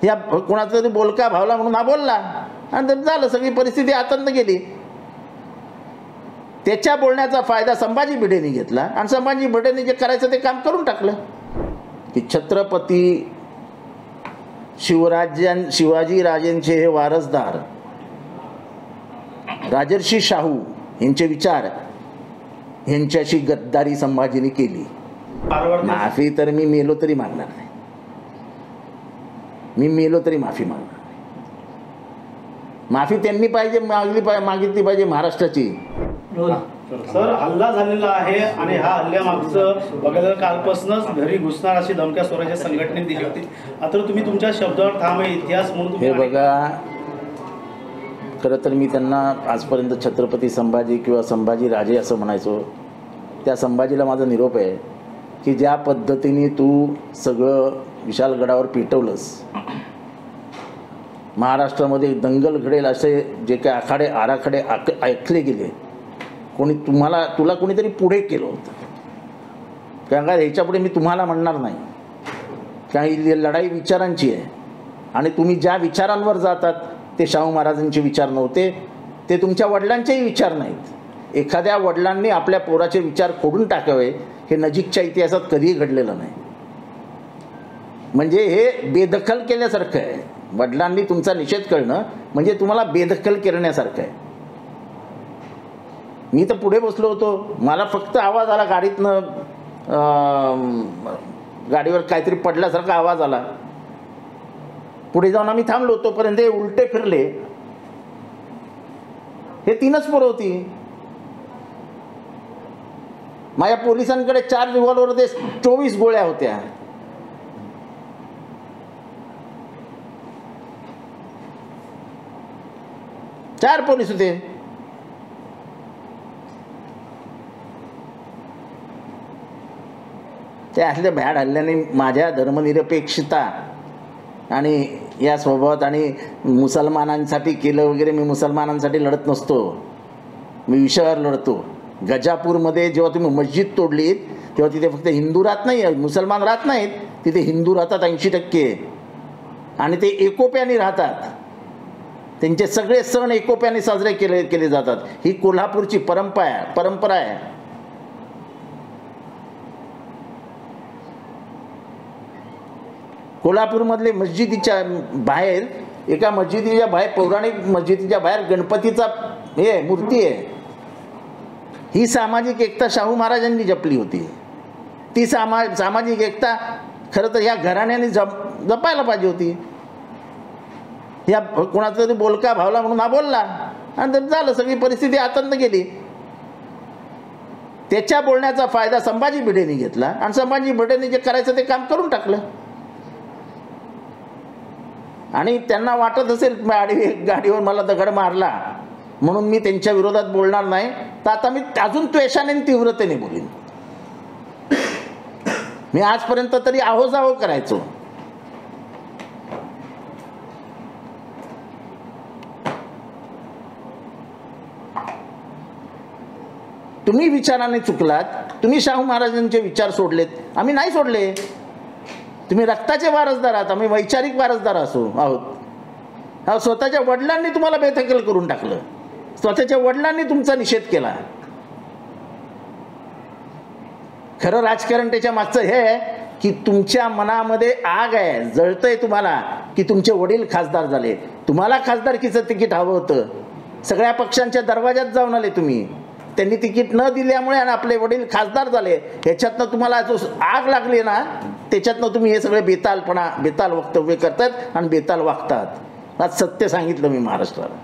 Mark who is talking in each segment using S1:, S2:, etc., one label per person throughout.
S1: या कोणाचा तरी बोलका भावला म्हणून हा बोलला आणि झालं, सगळी परिस्थिती आतंत गेली. त्याच्या बोलण्याचा फायदा संभाजी भिडेंनी घेतला आणि संभाजी भिडेंनी जे करायचं ते काम करून टाकलं. की छत्रपती शिवाजी राजेंचे हे वारसदार राजर्षी शाहू यांचे विचार यांच्याशी गद्दारी संभाजीने केली. माफी तर मी मेलो तरी मागणार नाही, मी मेलो तरी माफी मागणार नाही. माफी त्यांनी पाहिजे, मागितली पाहिजे महाराष्ट्राची.
S2: सर, हल्ला झालेला आहे आणि ह्या हल्ल्यामागचं बघायला कालपासूनच घरी घुसणार अशी धमक्या स्वराज्य संघटनेने दिली होती. आता तुम्ही तुमच्या शब्दावर ठाम आहे, इतिहास म्हणून
S1: हे बघा, खरं तर मी त्यांना आजपर्यंत छत्रपती संभाजी किंवा संभाजी राजे असं म्हणायचो. त्या संभाजीला माझा निरोप आहे की ज्या पद्धतीने तू सगळं विशालगडावर पेटवलंस, महाराष्ट्रामध्ये दंगल घडेल असे जे काही आराखडे ऐकले गेले, तुला कोणीतरी पुढे केलं होतं. कारण का ह्याच्यापुढे मी तुम्हाला म्हणणार नाही, कारण ही लढाई विचारांची आहे आणि तुम्ही ज्या विचारांवर जातात ते शाहू महाराजांचे विचार नव्हते, ते तुमच्या वडिलांचेही विचार नाहीत. एखाद्या वडिलांनी आपल्या पोराचे विचार खोडून टाकावे हे नजीकच्या इतिहासात कधीही घडलेलं नाही. म्हणजे हे बेदखल केल्यासारखं आहे. वडिलांनी तुमचा निषेध करणं म्हणजे तुम्हाला बेदखल करण्यासारखं आहे. मी तर पुढे बसलो होतो, मला फक्त आवाज आला गाडीतनं, गाडीवर काहीतरी पडल्यासारखा आवाज आला. पुढे जाऊन आम्ही थांबलो, तोपर्यंत उलटे फिरले. हे 3च पोरं होती. माझ्या पोलिसांकडे 4 रिव्हॉल्वर 24 गोळ्या होत्या. चार पोलीस होते. त्या असल्या भ्याड हल्ल्याने माझ्या धर्मनिरपेक्षता आणि या स्वभावात आणि मुसलमानांसाठी केलं वगैरे, मी मुसलमानांसाठी लढत नसतो, मी विषयावर लढतो. गजापूरमध्ये जेव्हा तुम्ही मस्जिद तोडलीत तेव्हा तिथे फक्त हिंदू राहत नाही, मुसलमान राहत नाहीत, तिथे हिंदू राहतात 80% आणि ते एकोप्याने राहतात. त्यांचे सगळे सण एकोप्याने साजरे केले जातात. ही कोल्हापूरची परंपरा आहे. कोल्हापूरमधले मस्जिदीच्या बाहेर, एका मस्जिदीच्या बाहेर, पौराणिक मस्जिदीच्या बाहेर गणपतीचा हे मूर्ती आहे. ही सामाजिक एकता शाहू महाराजांनी जपली होती. ती सामाजिक एकता खरं तर ह्या घराण्याने जपायला पाहिजे होती. या कोणाचा तरी बोलका भावला म्हणून हा बोलला आणि झालं, सगळी परिस्थिती आतंत गेली. त्याच्या बोलण्याचा फायदा संभाजी भिडेंनी घेतला आणि संभाजी भिडेंनी जे करायचं ते काम करून टाकलं. आणि त्यांना वाटत असेल गाडीवर मला दगड मारला म्हणून मी त्यांच्या विरोधात बोलणार नाही, तर आता मी अजून त्वेषाने तीव्रतेने बोलीन. मी आजपर्यंत तरी आहोजाहो करायचो. तुम्ही विचाराने चुकलात, तुम्ही शाहू महाराजांचे विचार सोडलेत, आम्ही नाही सोडले. तुम्ही रक्ताचे वारसदार आहात, आम्ही वैचारिक वारसदार आहोत. स्वतःच्या वडिलांनी तुम्हाला बेदखल करून टाकलं, स्वतःच्या वडिलांनी तुमचा निषेध केला. खरं राजकारण त्याच्या मागचं हे आहे की तुमच्या मनामध्ये आग आहे, जळतंय तुम्हाला की तुमचे वडील खासदार झाले. तुम्हाला खासदारकीचं तिकीट हवं होतं, सगळ्या पक्षांच्या दरवाजात जाऊन आले तुम्ही. त्यांनी तिकीट न दिल्यामुळे आणि आपले वडील खासदार झाले, ह्याच्यातनं तुम्हाला जो आग लागली ना, त्याच्यातनं तुम्ही हे सगळे बेताल वक्तव्य करतात आणि बेताल वागतात. आज सत्य सांगितलं मी महाराष्ट्राला.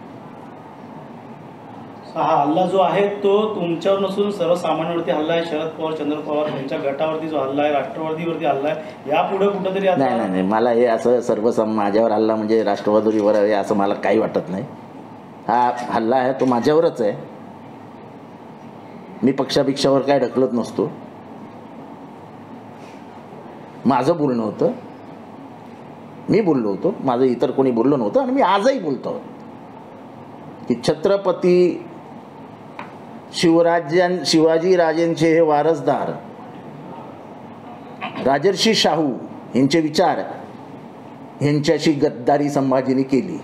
S2: हा हल्ला जो आहे तो तुमच्यावर नसून सर्वसामान्यांवरती हल्ला आहे. शरद पवार, चंद्र पवार यांच्या गटावरती जो हल्ला आहे, राष्ट्रवादीवरती हल्ला आहे. यापुढे कुठेतरी
S1: नाही, मला हे असं सर्व माझ्यावर हल्ला म्हणजे राष्ट्रवादीवर आहे असं मला काही वाटत नाही. हा हल्ला आहे तो माझ्यावरच आहे. मी पक्षापेक्षावर काय ढकलत नसतो. माझं बोलणं होतं, मी बोललो होतो, माझं इतर कोणी बोललं नव्हतं आणि मी आजही बोलतो की छत्रपती शिवाजी राजेंचे हे वारसदार राजर्षी शाहू यांचे विचार ह्यांच्याशी गद्दारी संभाजीने केली.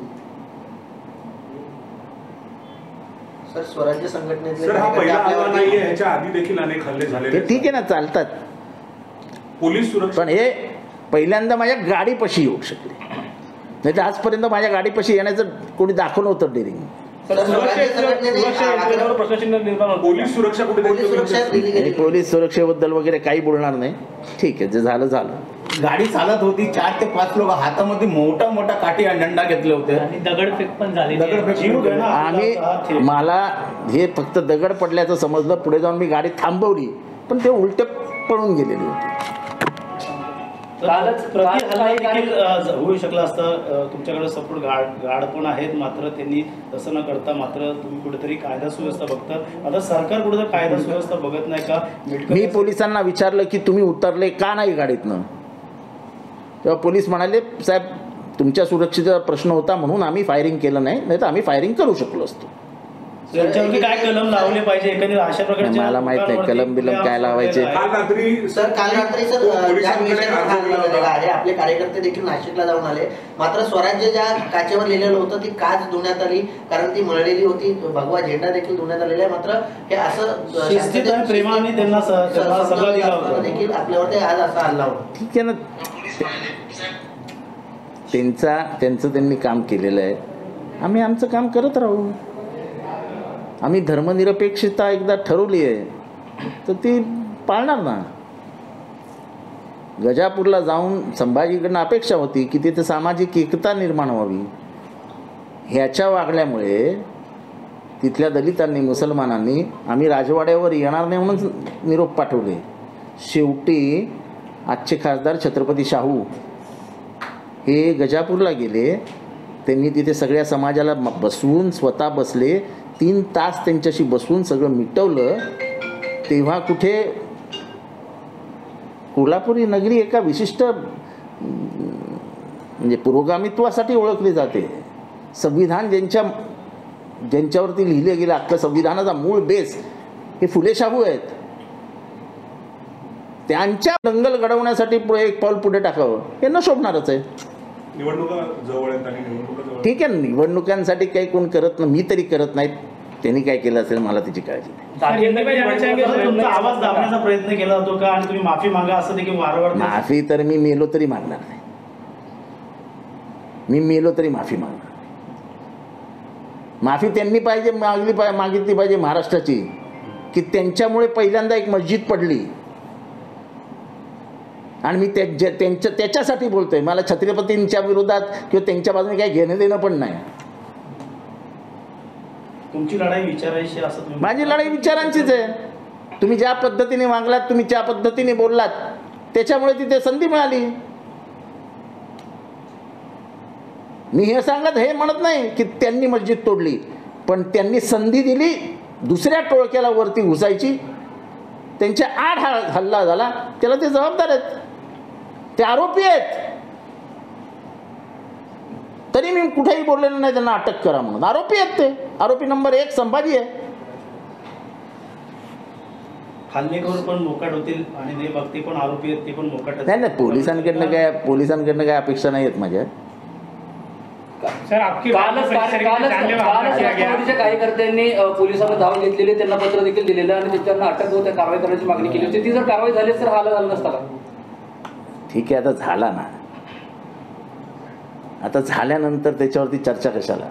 S3: सर स्वराज्य संघटनेतले
S4: सर, हा
S3: कार्यकर्ते
S4: पहिला हल्ला
S3: आपल्यावरती-
S4: नाहीये, ह्याच्या आधी देखील अनेक हल्ले झालेले
S1: ते
S4: आहेत.
S1: ठीक आहे ना, चालतात,
S4: पोलीस सुरक्षा
S1: पण हे पहिल्यांदा माझ्या गाडीपाशी येऊ शकले. नाही तर आजपर्यंत माझ्या गाडीपाशी येण्याचं कोणी दाखवलं होतं डेअरिंग.
S3: सर, स्वराज्य संघटनेने
S2: सुरक्षेवर प्रश्नचिन्ह निर्माण होतं.
S4: पोलीस सुरक्षा कुठे
S3: पोलीस सुरक्षा दिली
S1: आणि
S3: गेली.
S1: पोलीस सुरक्षेबद्दल वगैरे काही बोलणार नाही. ठीक आहे, जे झालं झालं.
S5: गाडी चालत होती, 4 ते 5 लोक हातामध्ये मोठा मोठा काठी आणि डंडा घेतले होते.
S6: आणि दगडफेक पण झाली.
S5: दगडफेक
S2: जीव घेणं
S1: आम्ही मला हे फक्त दगड पडल्याचं समजलं. पुढे जाऊन मी गाडी थांबवली, पण ते उलट पळून गेलेली होती.
S2: प्रति हल्ला देखील होऊ शकला असता. तुमच्याकडे सपोर्ट गार्ड पण आहेत, मात्र त्यांनी तसं न करता मात्र तुम्ही कुठेतरी कायदा सुव्यवस्था बघता. आता सरकार कुठेतरी कायदा सुव्यवस्था बघत नाही का?
S1: मी पोलिसांना विचारलं की तुम्ही उतरले का नाही गाडीतनं, तेव्हा पोलीस म्हणाले साहेब तुमच्या सुरक्षेचा प्रश्न होता म्हणून आम्ही फायरिंग केलं नाही, नाही तर आम्ही फायरिंग करू शकलो असतो.
S2: त्यांच्यावरती काय कलम लावले पाहिजे एकंदरीत अशा प्रकारचे?
S1: मला माहित नाही, कलम बिलम काय लावायचे.
S4: काल रात्री
S3: सर काल रात्री सर या
S4: पोलिसांकडे
S3: विषयावर
S4: अर्ज
S3: हात
S4: दिला
S3: झालेला
S4: होता.
S3: आहे. आपले कार्यकर्ते देखील नाशिकला जाऊन आले. मात्र स्वराज्य ज्या काचेवर लिहिलेलं होतं ती काच धुण्यात आली, कारण ती मळलेली होती. भगवा झेंडा देखील धुण्यात आलेला आहे. मात्र हे असं
S2: शिस्तीत आणि प्रेमाने त्यांना सल्ला दिला होता.
S3: देखील आपल्यावरती आज असा हल्ला होता.
S1: ठीक आहे ना, त्यांचं त्यांनी काम केलेलं आहे. आम्ही आमचं काम करत राहू. आम्ही धर्मनिरपेक्षता एकदा ठरवली आहे तर ती पाळणार ना. गजापूरला जाऊन संभाजीकडनं अपेक्षा होती की तिथे सामाजिक एकता निर्माण व्हावी. ह्याच्या वागण्यामुळे तिथल्या दलितांनी, मुसलमानांनी आम्ही राजवाड्यावर येणार नाही म्हणून निरोप पाठवले. शेवटी आजचे खासदार छत्रपती शाहू हे गजापूरला गेले. त्यांनी तिथे सगळ्या समाजाला बसवून स्वतः बसले. 3 तास त्यांच्याशी बसून सगळं मिटवलं. तेव्हा कुठे कोल्हापुरी नगरी एका विशिष्ट म्हणजे पुरोगामित्वासाठी ओळखली जाते. संविधान ज्यांच्यावरती लिहिले गेलं, अख्खं संविधानाचा मूळ बेस हे फुले शाहू आहेत. त्यांच्या दंगल घडवण्यासाठी एक पाऊल पुढे टाकावं हे न शोभणारच आहे.
S4: निवडणुका जवळ आहेत आणि निवडणुका जवळ
S1: ठीक आहे, निवडणुकांसाठी काही कोण करत नाही, मी तरी करत नाहीत. त्यांनी काय केलं असेल मला त्याची काळजी नाही.
S2: तुमचा आवाज दाबण्याचा प्रयत्न केला जातो का? आणि तुम्ही माफी मागा असं देखील वारंवार
S1: माफी तर मी मेलो तरी मागणार नाही. मी मेलो तरी माफी मागणार. माफी त्यांनी मागितली पाहिजे महाराष्ट्राची, की त्यांच्यामुळे पहिल्यांदा एक मस्जिद पडली आणि मी त्याच्यासाठी बोलतोय. मला छत्रपतींच्या विरोधात किंवा त्यांच्या बाजूने काही घेणं देणं पण नाही.
S2: तुमची लढाई विचारायची असं तुम्ही?
S1: माझी लढाई विचारांचीच आहे. तुम्ही ज्या पद्धतीने वागलात, तुम्ही ज्या पद्धतीने बोललात, त्याच्यामुळे तिथे संधी मिळाली. मी हे म्हणत नाही की त्यांनी मस्जिद तोडली, पण त्यांनी संधी दिली दुसऱ्या टोळक्याला वरती घुसायची. त्यांच्या आड हल्ला झाला, त्याला ते जबाबदार आहेत, ते आरोपी आहेत. तरी मी कुठेही बोललेलो नाही त्यांना अटक करा म्हणून. आरोपी आहेत ते. आरोपी नंबर 1 संभाजी आहे.
S2: हल्लेखोर पण मोकाट होतील आणि देशभक्ती पण आरोपी आहेत, ते पण मोकाट.
S1: नाही, पोलिसांकडनं काय अपेक्षा नाही आहेत माझ्या.
S6: कालच राष्ट्रवादीच्या कार्यकर्त्यांनी पोलिसांना धाव घेतलेली, त्यांना पत्र देखील दिलेलं आणि त्यांना अटक होत्या कारवाई करण्याची मागणी केली होती. ती जर कारवाई झाली तर हाल झालं नसता का?
S1: ठीक आहे, आता झाला ना. आता झाल्यानंतर त्याच्यावरती चर्चा कशाला?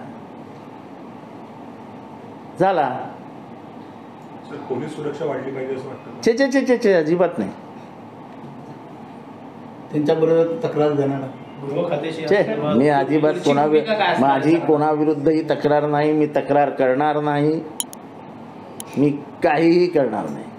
S1: झाला.
S4: सर, पोलीस सुरक्षा वाढली पाहिजे असं वाटतं?
S1: चे अजिबात नाही.
S5: त्यांच्याबरोबर तक्रार देणार.
S2: गृह खात्याशी
S1: मी अजिबात माझी कोणाविरुद्धही तक्रार नाही. मी तक्रार करणार नाही. मी काहीही करणार नाही.